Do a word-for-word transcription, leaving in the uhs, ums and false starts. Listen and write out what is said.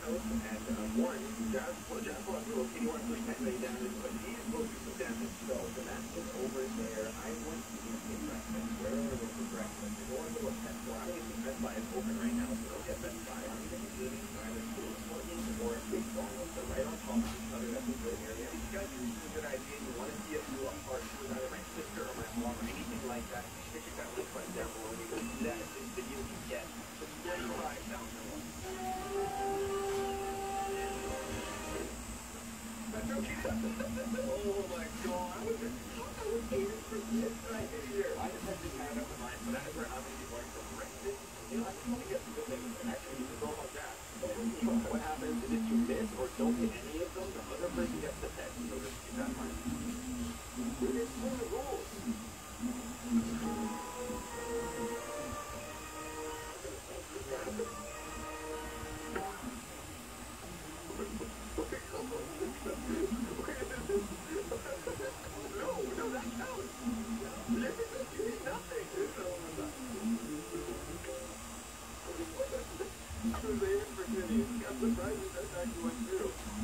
house, and um, one, Jazz, well, Jazz wants to go, okay, you want to push that lay down, but he's supposed to put down his stove, and that's just over there. I want to eat breakfast. Where do I go for breakfast? I go into a Best Buy. Obviously, Best Buy is open right now, so don't get Best Buy. I'm going to be eating either Food Mortgage or McDonald's. They're right on top of each other. That's a good area. If you guys think it's a good idea, you want to see us do a part two with either my sister or my mom or anything like that, make sure you got link button down below. And you go do that. This video you get thirty-five thousand dollars. That's okay. Oh my god. I was just, I was aiming for this right here. I just had this hand up in mind, but that is where I'm going to be going for breakfast. You know, I think only get some good things. Actually, you can go about that. You know, what happens is if you miss or don't hit any of them, the other person gets the pet. So just keep that in mind. It's one of the rules. I'm surprised that actually went through.